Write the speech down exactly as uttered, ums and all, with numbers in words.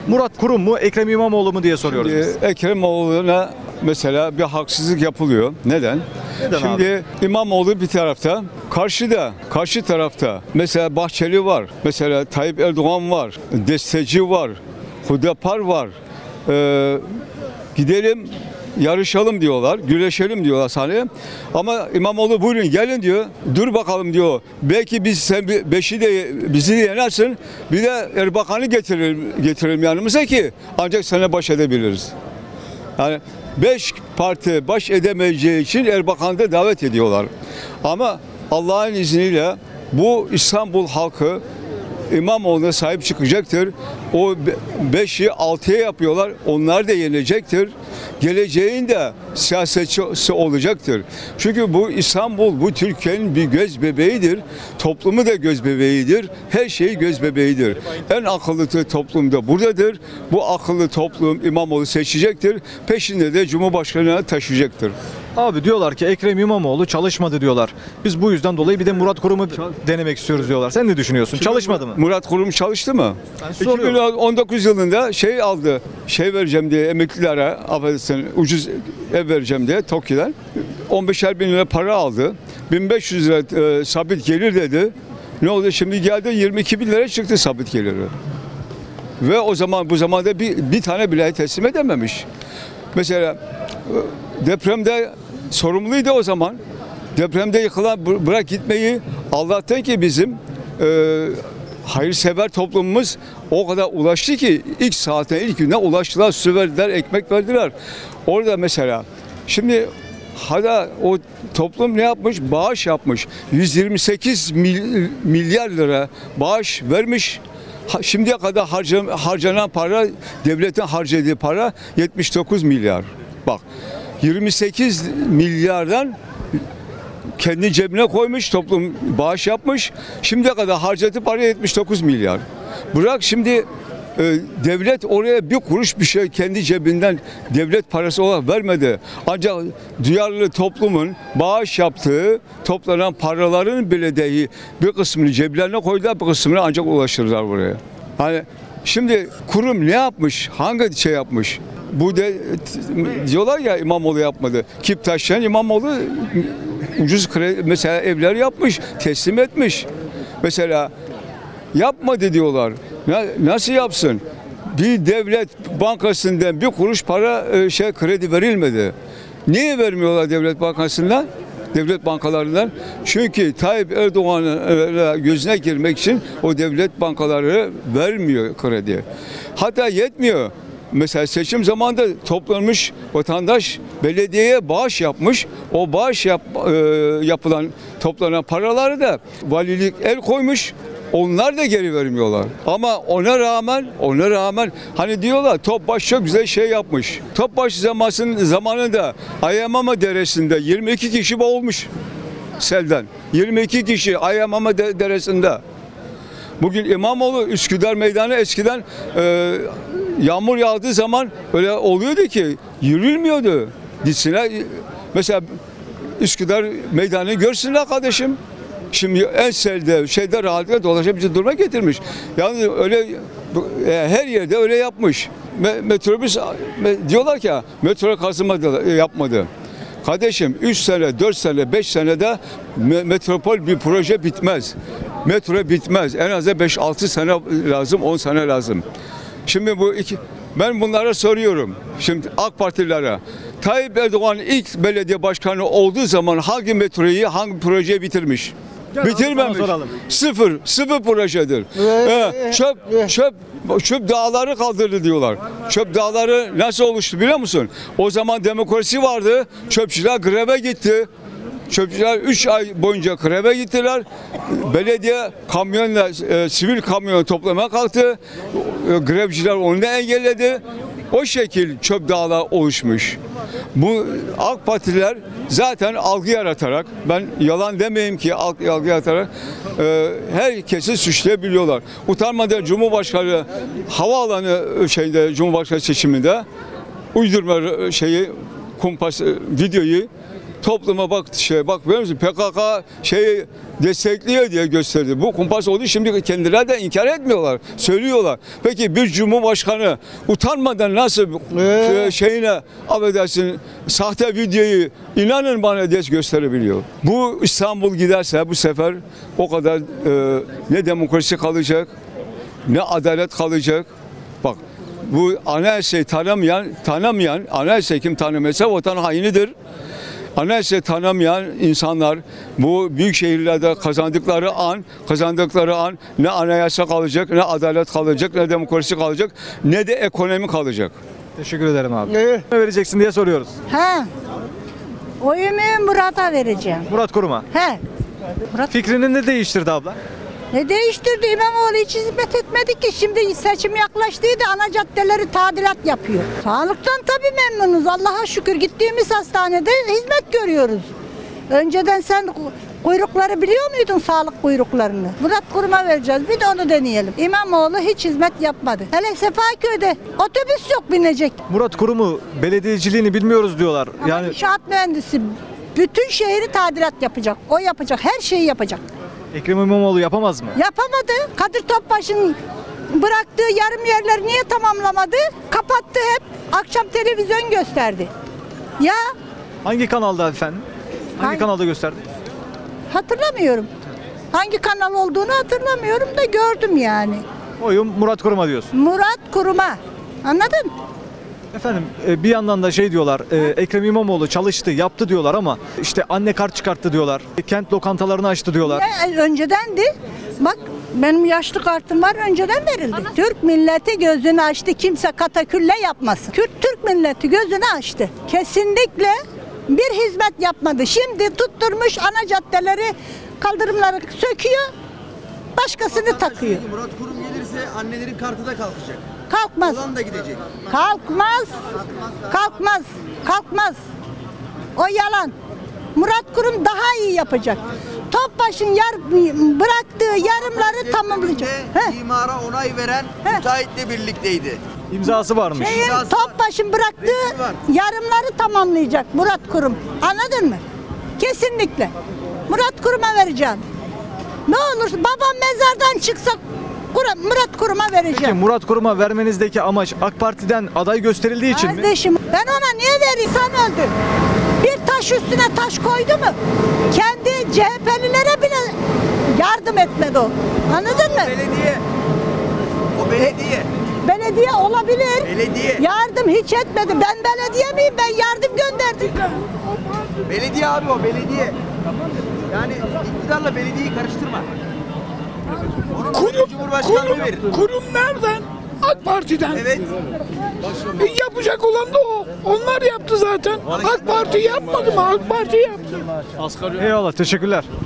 Murat Kurum mu, Ekrem İmamoğlu mu diye soruyoruz Şimdi biz. Ekrem İmamoğlu'na mesela bir haksızlık yapılıyor. Neden? Neden Şimdi İmamoğlu bir tarafta, karşıda, karşı tarafta mesela Bahçeli var, mesela Tayyip Erdoğan var, Desteci var, Hüdapar var. Ee, gidelim yarışalım diyorlar, güreşelim diyorlar sahneye. Ama İmamoğlu buyurun gelin diyor, dur bakalım diyor. Belki biz sen beşi de bizi de yenersin, bir de Erbakan'ı getirelim, getirelim yanımıza ki ancak sana baş edebiliriz. Yani beş parti baş edemeyeceği için Erbakan'ı da davet ediyorlar. Ama Allah'ın izniyle bu İstanbul halkı İmamoğlu'na sahip çıkacaktır. O beşi altıya yapıyorlar. Onlar da yenecektir. Geleceğin de siyasetçisi olacaktır. Çünkü bu İstanbul, bu Türkiye'nin bir göz bebeğidir. Toplumu da göz bebeğidir. Her şey göz bebeğidir. En akıllı toplum da buradadır. Bu akıllı toplum İmamoğlu seçecektir. Peşinde de Cumhurbaşkanı'na taşıyacaktır. Abi diyorlar ki Ekrem İmamoğlu çalışmadı diyorlar. Biz bu yüzden dolayı bir de Murat Kurum'u denemek istiyoruz diyorlar. Sen ne düşünüyorsun? Çalışmadı mı? Murat Kurum çalıştı mı? Ben iki bin on dokuz yılında şey aldı. Şey vereceğim diye emeklilere, affedersin, ucuz ev vereceğim diye TOKİ'den on beşer bin lira para aldı. bin beş yüz lira e, sabit gelir dedi. Ne oldu? Şimdi geldi yirmi iki bin lira çıktı sabit geliri. Ve o zaman bu zamanda bir, bir tane bile teslim edememiş. Mesela depremde sorumluydu o zaman. Depremde yıkılan bırak gitmeyi, Allah'tan ki bizim e, hayırsever toplumumuz o kadar ulaştı ki ilk saate, ilk güne ulaştılar, su verdiler, ekmek verdiler. Orada mesela şimdi hala o toplum ne yapmış? Bağış yapmış. yüz yirmi sekiz milyar lira bağış vermiş. Şimdiye kadar harcanan para, devletin harcadığı para yetmiş dokuz milyar. Bak yirmi sekiz milyardan kendi cebine koymuş, toplum bağış yapmış. Şimdiye kadar harcadığı para yetmiş dokuz milyar. Bırak şimdi e, devlet oraya bir kuruş bir şey kendi cebinden devlet parası olarak vermedi. Ancak duyarlı toplumun bağış yaptığı toplanan paraların bile dahi bir kısmını ceplerine koydular, bir kısmını ancak ulaştırdılar buraya. Hani şimdi kurum ne yapmış? Hangi şey yapmış? Bu de diyorlar ya İmamoğlu yapmadı. Kiptaş'tan İmamoğlu ucuz kredi, mesela evler yapmış, teslim etmiş. Mesela yapmadı diyorlar. Nasıl yapsın? Bir devlet bankasından bir kuruş para şey kredi verilmedi. Niye vermiyorlar devlet bankasından? Devlet bankalarından. Çünkü Tayyip Erdoğan'ın gözüne girmek için o devlet bankaları vermiyor kredi. Hatta yetmiyor. Mesela seçim zamanında toplanmış vatandaş belediyeye bağış yapmış. O bağış yap, e, yapılan toplanan paraları da valilik el koymuş. Onlar da geri vermiyorlar. Ama ona rağmen, ona rağmen hani diyorlar Topbaş çok güzel şey yapmış. Topbaş zamanının zamanında Ayamama Deresi'nde yirmi iki kişi boğulmuş selden. yirmi iki kişi Ayamama Deresi'nde. Bugün İmamoğlu Üsküdar Meydanı eskiden e, yağmur yağdığı zaman öyle oluyordu ki yürülmüyordu. Gitsinler mesela Üsküdar Meydanı'nı görsünler kardeşim. Şimdi en selde şeyde rahatlıkla dolaşabilecek duruma getirmiş. Yani öyle her yerde öyle yapmış. Metrobüs diyorlar ki metro kazımadı, yapmadı. Kardeşim üç sene, dört sene, beş senede metropol bir proje bitmez. Metro bitmez. En az beş altı sene lazım, on sene lazım. Şimdi bu iki ben bunlara soruyorum. Şimdi AK Partililere. Tayyip Erdoğan ilk belediye başkanı olduğu zaman hangi metroyu, hangi projeyi bitirmiş? Gel Bitirmemiş. Sıfır, sıfır projedir. Ee, çöp, çöp, çöp dağları kaldırdı diyorlar. Çöp dağları nasıl oluştu biliyor musun? O zaman demokrasi vardı. Çöpçüler greve gitti. Çöpçüler üç ay boyunca greve gittiler. Belediye kamyonla, e, sivil kamyon toplamaya kalktı. E, grevciler onu da engelledi. O şekil çöp dağlar oluşmuş. Bu AK Partiler zaten algı yaratarak, ben yalan demeyeyim ki algı, algı yaratarak e, herkesi suçlayabiliyorlar. Utanmadan Cumhurbaşkanı havaalanı şeyde Cumhurbaşkanı seçiminde uydurma şeyi kumpas videoyu topluma bak şey bak biliyor musun P K K şeyi destekliyor diye gösterdi. Bu kumpas olduğu şimdi kendileri de inkar etmiyorlar. Söylüyorlar. Peki bir cumhurbaşkanı utanmadan nasıl Ee? şeyine affedersin sahte videoyu inanın bana diye gösterebiliyor. Bu İstanbul giderse bu sefer o kadar e, ne demokrasi kalacak ne adalet kalacak. Bak bu anayasayı tanımayan, tanımayan anayasayı kim tanımıyorsa vatan hainidir. Anayasayı tanımayan insanlar bu büyük şehirlerde kazandıkları an, kazandıkları an ne anayasa kalacak, ne adalet kalacak, ne demokrasi kalacak, ne de ekonomi kalacak. Teşekkür ederim abi. Ne vereceksin diye soruyoruz. Ha. Oyumu Murat'a vereceğim. Murat Kurum'a. He. Murat Fikrini ne değiştirdi abla? ne değiştirdi? İmamoğlu hiç hizmet etmedi ki. Şimdi seçim yaklaştıydı. Ana caddeleri tadilat yapıyor. Sağlıktan tabii memnunuz. Allah'a şükür gittiğimiz hastanede hizmet görüyoruz. Önceden sen kuyrukları biliyor muydun, sağlık kuyruklarını? Murat Kurum'a vereceğiz. Bir de onu deneyelim. İmamoğlu hiç hizmet yapmadı. Hele Sefaköy'de otobüs yok binecek. Murat Kurum'u belediyeciliğini bilmiyoruz diyorlar. Yani Yani inşaat mühendisi bütün şehri tadilat yapacak. O yapacak. Her şeyi yapacak. Ekrem İmamoğlu yapamaz mı? Yapamadı. Kadir Topbaş'ın bıraktığı yarım yerleri niye tamamlamadı? Kapattı hep. Akşam televizyon gösterdi. Ya Hangi kanalda efendim? Hangi Hangi- kanalda gösterdi? hatırlamıyorum. Hangi kanal olduğunu hatırlamıyorum da gördüm yani. Oyum Murat Kurum'a diyorsun. Murat Kurum'a. Anladın? Efendim e, bir yandan da şey diyorlar, e, Ekrem İmamoğlu çalıştı, yaptı diyorlar ama işte anne kart çıkarttı diyorlar. Kent lokantalarını açtı diyorlar. Ne, öncedendi. Bak benim yaşlı kartım var, önceden verildi. Türk milleti gözünü açtı. Kimse katakülle yapmasın. Kürt Türk milleti gözünü açtı. Kesinlikle bir hizmet yapmadı. Şimdi tutturmuş ana caddeleri, kaldırımları söküyor. Başkasını takıyor. Murat Kurum gelirse annelerin kartı da kalkacak. Kalkmaz. Olan da gidecek. Kalkmaz. Kalkmaz. Kalkmaz. O yalan. Murat Kurum daha iyi yapacak. Topbaş'ın yar, bıraktığı yarımları tamamlayacak. He. İmara onay veren He. müteahhitle birlikteydi. İmzası varmış. Şeyin, İmzası var. Topbaş'ın bıraktığı Resmi var. yarımları tamamlayacak Murat Kurum. Anladın mı? Kesinlikle. Murat Kurum'a vereceğim. Ne olur babam mezardan çıksa Kur- Murat Kurum'a Peki vereceğim. Murat Kurum'a vermenizdeki amaç AK Parti'den aday gösterildiği için mi? Kardeşim ben ona niye vereyim? Sen öldü. Bir taş üstüne taş koydu mu? Kendi C H P'lilere bile yardım etmedi o. Anladın mı? Belediye. O belediye. Belediye olabilir. Belediye. Yardım hiç etmedi. Ben belediye miyim? Ben yardım gönderdim. Belediye abi o belediye. Yani iktidarla belediyeyi karıştırma. Onun Kurum, Cumhurbaşkanlığı kurum, verir. kurum nereden? AK Parti'den. Evet. E, yapacak olan da o. Onlar yaptı zaten. AK Parti yapmadı mı? AK Parti yaptı. Eyvallah, teşekkürler.